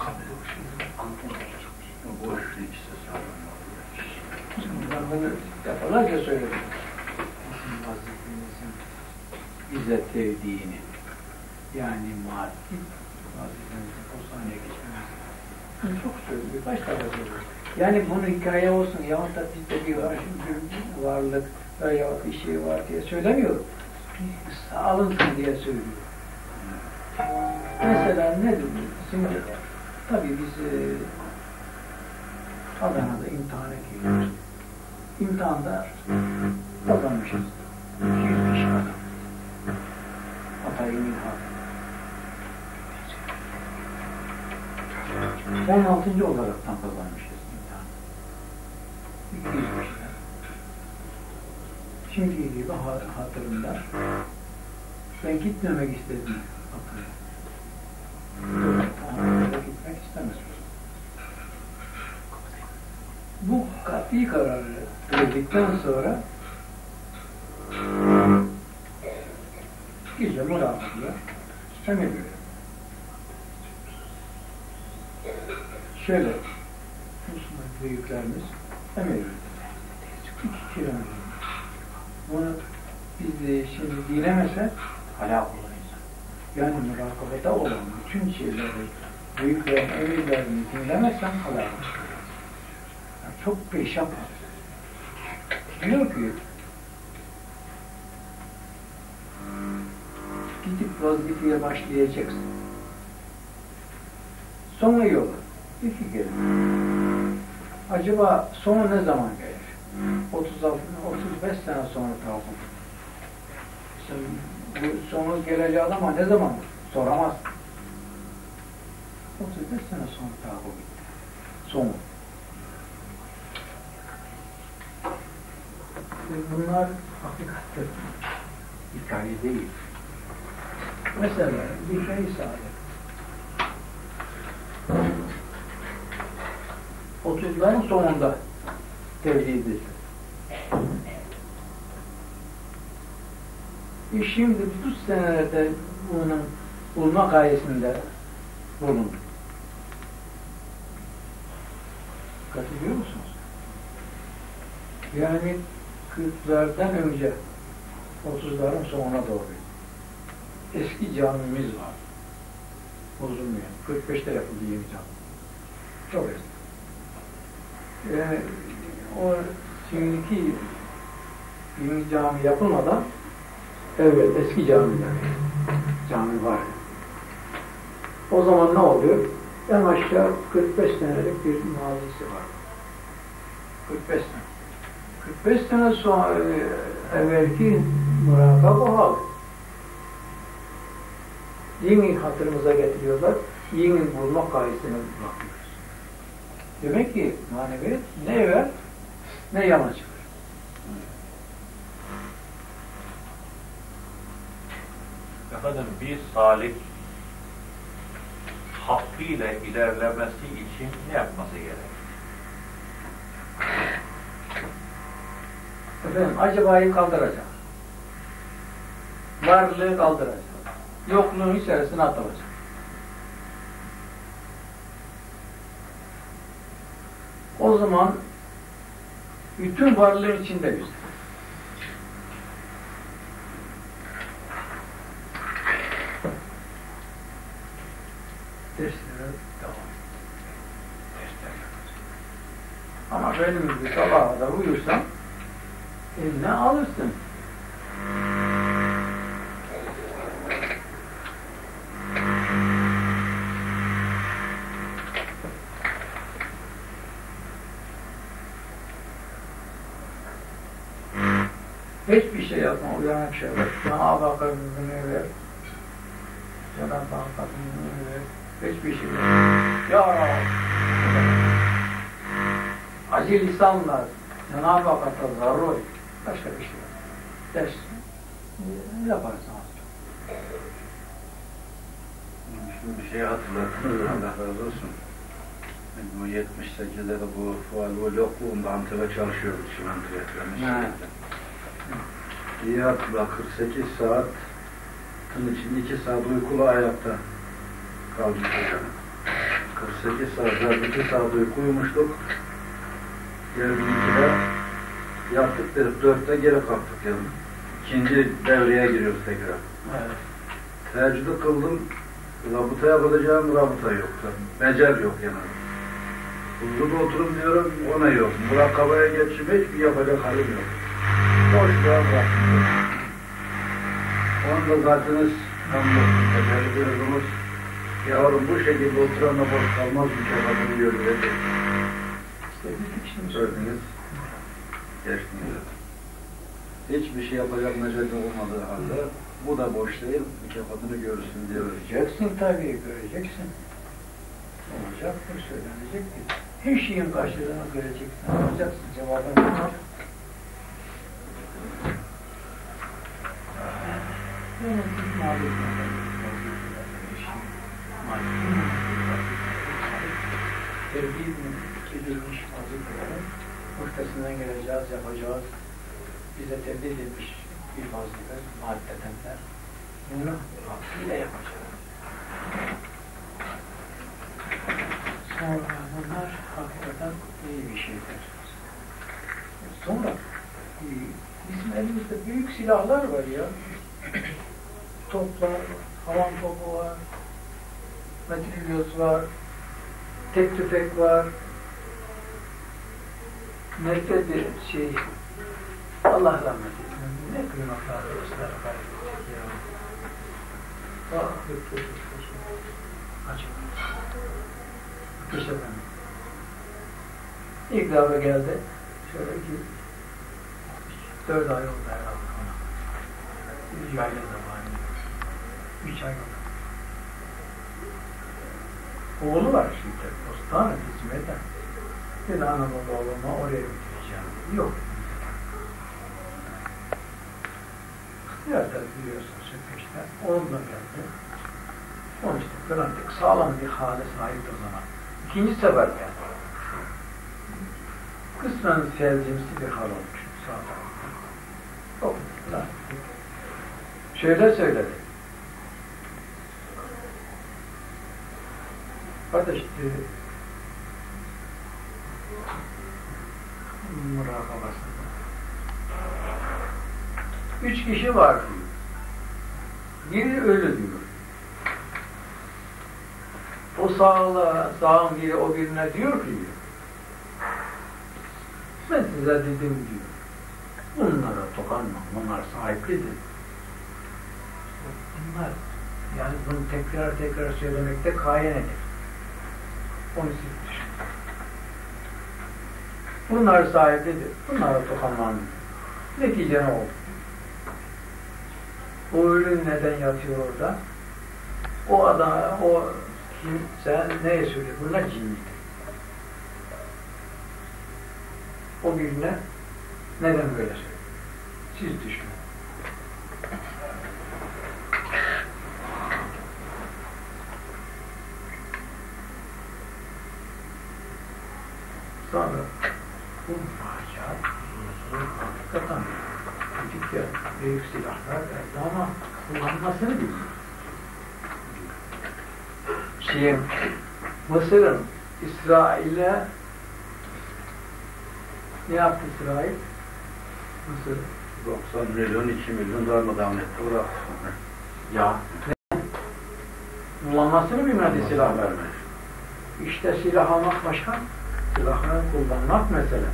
Boş ikisi sağlam. ben bunu defalarca söyledim. Bizim vazifemizin bize sevdiğini, yani maddi vazifemizin o sahneye geçmemiz. Bunu çok söylüyor, kaç defa söylüyor. Yani bunu hikaye olsun, yahut da bizde bir varlık veyahut bir şey var diye söylemiyorum. Sağlınsın diye söylüyor. Mesela nedir? Şimdi tabii biz Adana'da imtihana giriyoruz. İmtihanda kazanmışız. 200 kişi adam. Hatay İmtihana. 16. olaraktan kazanmışız imtihanı. 200 kişiden. Şimdiki gibi hatırımda ben gitmemek istedim Hatay'a. Hatay'a gitmek istemez. Bu kat'i kararı verdikten sonra gece murakabla emir veriyor. Şöyle, Müslüman büyüklerimiz emir veriyor. 2 kilometre. Bunu biz de şimdi dinlemese helak oluruz. Yani murakabada olan bütün şeyleri, büyüklerin emirlerini dinlemezsen helak oluruz. Yani çok perişan. Diyor ki gidip vazifeye başlayacaksın. Sonra yola. İki gelir. Acaba sonu ne zaman gelir? 35 sene sonra tahakkuk. Sen bu sonu geleceği ama ne zaman? Soramazsın. 35 sene sonra tahakkuk. Sonu. Bunlar hakikattir. Hikaye değil. Mesela bir şey sağlık. 30'ların sonunda tevdi edildi. Şimdi bu senelerde bunun bulma gayesinde bulundu. Katılıyor musunuz? Yani 40'lardan önce 30'ların sonuna doğru eski camimiz var. Bozulmuyor. 45'te yapıldı yeni cami. Çok eski. Yani o şimdiki yeni cami yapılmadan evet eski cami var. O zaman ne oluyor? En aşağı 45 senelik bir mazisi var. 45 sene. 45 sene sonra evvelki murakab o hal. Yeni hatırımıza getiriyorlar. Yeni bulmak gayesine bakıyoruz. Demek ki maneviyat ne evvel ne yana çıkar. Efendim bir salik hakkıyla ilerlemesi için ne yapması gerek? Efendim acabayı kaldıracak. Varlığı kaldıracak. Yokluğun içerisine atılacak. O zaman bütün varlığın içinde biz. Derslere devam et. Dersler yapacak. Ama benim gibi sabaha kadar uyursam eline alırsın. Hiçbir şey yapma, uyanık şey ver. Cenab-ı Hakk'a rızkını ver. Cenab-ı Hakk'a rızkını ver. Hiçbir şey ver. Ya Rabbi. Acı lisanla Cenab-ı Hakk'a zarur. Başka bir şey yok. Ders yaparsın aslında. Şimdi bir şey hatırlattınız, Allah razı olsun. Bu 78'de de bu fual yokluğunda Antep'e çalışıyorduk çimento. İyi hatırla, 48 saat için 2 saat uykulu ayakta kalmış hocam. 48 saat, 2 saat uyku uyumuştuk. Yarın 2'de yattık dedik, 4'te geri kalktık yani. İkinci devreye giriyoruz tekrar. Evet. Teheccüdü kıldım, rabıtaya kalacağım, rabıta yoktu. Becel yok yani. Huzurda oturum diyorum, ona yok. Murakabaya geçip hiçbir yapacak halim yok. Boşluğa bıraktım. Onu da zatınız hamdolsun, teşekkür ediyoruz. Yavrum bu şekilde oturanla boş kalmaz, mükafatını görecek. İşte bir kişinin Gördünüz, geçtiniz. Hiçbir şey yapacak meceli olmadığı halde bu da boş değil, mükafatını görürsün diyoruz. göreceksin tabii, göreceksin. Olacaktır, söylenecektir. Her şeyin karşılığını göreceksin, alacaksın, cevabını alacaksın. Terbiye edilmiş vazifelerin muhtesinden geleceğiz, yapacağız. Bize tebliğ edilmiş bir vazife, maddedenler. Bunu hakkıyla yapacağız. Sonra bunlar hakikaten iyi bir şeydir. Sonra bizim elimizde büyük silahlar var ya. Toplar, havan topu var, metrilyos var, tek tüfek var. Nefret bir şey. Allah rahmet etsin. Ne kıymetli arkadaşlar var ya. Açık. Ateş efendim. İlk defa geldi. Şöyle ki 4 ay oldu herhalde ona. Bir yayla zamanı. 3 ay oldu. Oğlu var şimdi. Postanı hizmete. Dedi anamın oğluma oraya götüreceğim. Yok. Biraz da biliyorsun Süpeş'te. Onunla geldi. Onun işte garantik sağlam bir hale sahip o zaman. İkinci sefer geldi. Kısmen felcimsi bir hal olmuş. Sağ tarafta. Çok garantik. Şöyle söyledi. Kardeş dedi, murakabasında 3 kişi var diyor. Biri ölü diyor. O sağın biri o birine diyor ki ben size dedim diyor. Bunlara dokanma, bunlar sahiplidir. Bunlar, yani bunu tekrar söylemekte kayenedir. Onu siz düşünün. Bunlar sahiplidir. Bunlara dokanmanın netice ne oldu? O ölüm neden yatıyor orada? O adam, o kimse neye söylüyor? Bunlar cinnidir. O birine neden böyle söylüyor? Siz düşünün. Sonra bu facia hakikaten dedik ya büyük silahlar verdi ama kullanmasını bilmiyor. Mısır'ın İsrail'e ne yaptı İsrail? Mısır 90 milyon, 2 milyon darmadağın etti. Bırak. ya kullanmasını bilmedi silah vermek. İşte silah almak başka, silahını kullanmak mesele.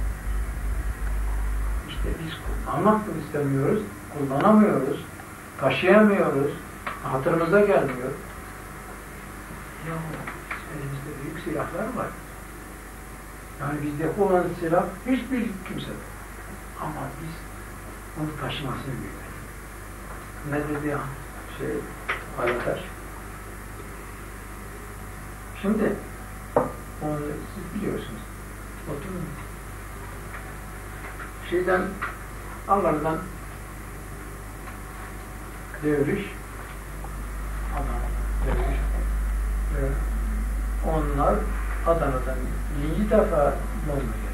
İşte biz kullanmak da istemiyoruz, kullanamıyoruz, taşıyamıyoruz, hatırımıza gelmiyor. Ya elimizde büyük silahlar var. Yani bizde olan silah hiçbir kimse. Ama biz onu taşımasını bilmedik. Ne dedi ya? Alataş. Şimdi onu siz biliyorsunuz. Oturun. Allah'tan dövüş, dövüş. Onlar Adana'dan 7 defa Londra'ya.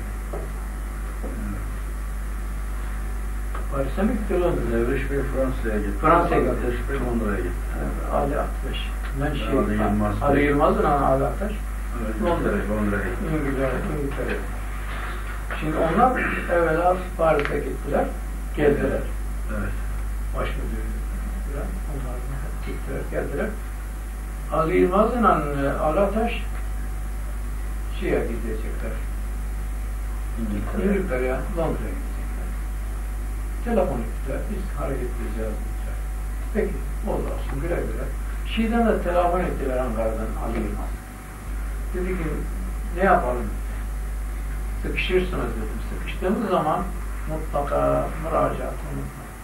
Paris'e mi gitti Londra'ya? Devriş Bey Fransa'ya gitti. Fransa'ya gitti. Devriş Bey Londra'ya gitti. Ali Aktaş. Ali Yılmaz. Ali Yılmaz'ın Ali Aktaş. Londra'ya gitti. İngiltere. Şimdi onlar evvela Paris'e gittiler, geldiler. Evet. Başmüdürlüğüne. Onlar gittiler, geldiler. Ali Yılmaz'ın Ali Aktaş şeye gidecekler. İngiltere'ye, Londra'ya gidecekler. Telefon ettiler, biz hareket edeceğiz. Peki, olsun, güle güle. Şii'den de telefon ettiler Ankara'dan Ali Yılmaz. Dedi ki, ne yapalım? Sıkışırsınız dedim. Sıkıştığımız zaman mutlaka müracaatı unutmayın.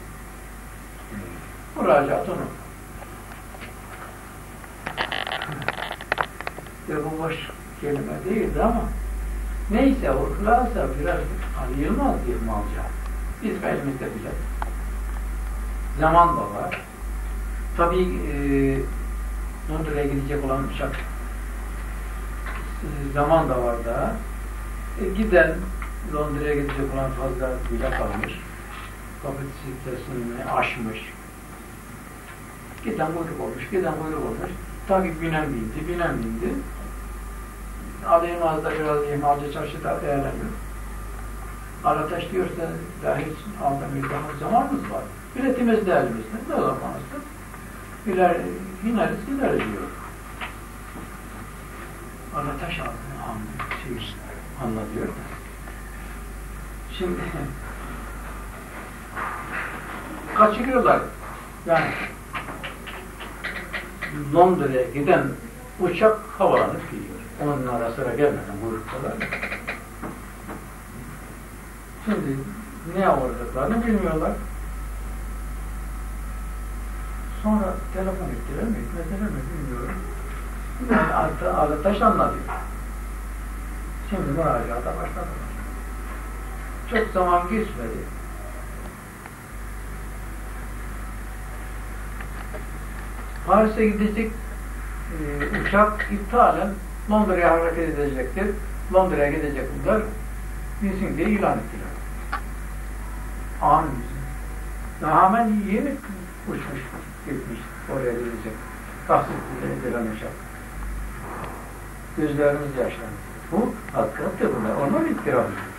Müracaatı unutmayın. Bu boş kelime değildi ama neyse o hılasa biraz Ali Yılmaz diye mi alacağım? Bizim elimizde bile. Zaman da var. Tabii Londra'ya gidecek olan uçak zaman da var daha. Giden Londra'ya gidecek olan fazla bilet almış. Kapasitesini aşmış. Giden kuyruk olmuş. Tabii binen bindi. Ali Yılmaz'da biraz İmalcı Çarşı'da değerleniyor. Alataş diyorsa daha hiç aldığımız zamanımız var. Biletimiz de elimizde. Ne zamanızda? Gideriz diyor. Alataş anlatıyor da. Şimdi kaçırıyorlar. Yani Londra'ya giden uçak havalanıp gidiyor. Onlara sıra gelmeden buyruktalar. Şimdi ne uğradıklarını bilmiyorlar. Sonra telefon ettiler mi, etmediler mi bilmiyorum. Yani Alataş anlatıyor. Şimdi müracaata başladılar. Çok zaman geçmedi. Paris'e gidecek uçak iptalen Londra'ya hareket edecektir. Londra'ya gidecekler. Bilsin diye ilan ettiler. Amin. Daha hemen yeni uçmuş, gitmiş. Oraya gidecek. Tahsil edilen uçak. Gözlerimiz yaşlandı. Bu hakikaten bunlar. Onlar itiraf ediyor.